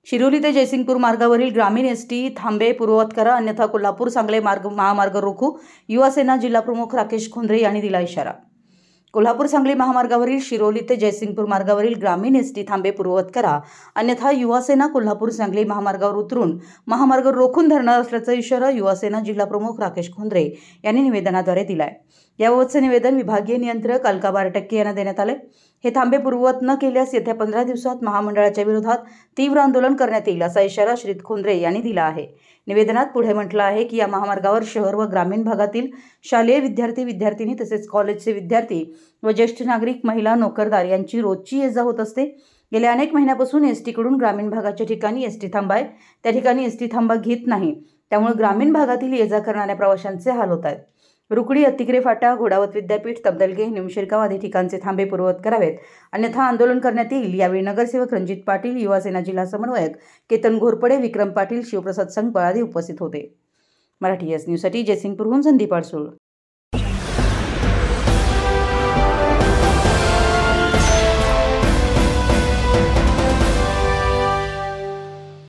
शिरोली ते जयसिंगपूर मार्गावरील ग्रामीण एसटी थांबे पूर्ववत करा, अन्यथा कोल्हापूर सांगली महामार्ग रोखू, युवासेना जिल्हाप्रमुख राकेश खोंद्रे यांनी दिला इशारा। कोल्हापूर सांगली महामार्गावरील शिरोली ते जयसिंगपूर मार्गावरील ग्रामीण एसटी थांबे पूर्ववत करा, अन्यथा युवासेना कोल्हापूर सांगली महामार्गावर उतरून महामार्ग रोखून धरणार असल्याचा इशारा युवासेना जिल्हाप्रमुख राकेश खोंद्रे यांनी निवेदनाद्वारे दिलाय। याबाबतचे निवेदन विभागीय नियंत्रक अलका बारटक्के यांना देण्यात आले। हे थांबे पूर्ववत न केल्यास येत्या 15 दिवसात महामंडळाच्या विरोधात तीव्र आंदोलन करण्यात येईल असा इशारा श्री खोंद्रे यांनी दिला आहे। निवेदनात पुढे म्हटलं आहे की या महामार्गावर शहर व ग्रामीण भागातील शालेय विद्यार्थी तसेच कॉलेजचे विद्यार्थी व ज्येष्ठ नागरिक, महिला, नोकरदार यांची रोजची ये-जा होत असते। गेल्या अनेक महिन्यापासून एसटीकडून ग्रामीण भागाच्या ठिकाणी एसटी थांबा आहे, त्या ठिकाणी एसटी थांबा घेत नाही, त्यामुळे ग्रामीण भागातील ये-जा करणाऱ्या प्रवाशांचे हाल होत आहेत। रुकडी, अतिग्रे फाटा, घोडावत विद्यापीठ, तबदलगे, निमशिरगाव आदी ठिकाणचे थांबे पूर्ववत करावेत, अन्यथा आंदोलन करण्यात येईल। यावेळी नगरसेवक रणजित पाटील, युवासेना जिल्हा समन्वयक केतन घोरपडे, विक्रम पाटील, शिवप्रसाद संगपाळ आदी उपस्थित होते। मराठी एस न्यूजसाठी जयसिंगपूरहून संदीप अडसूळ।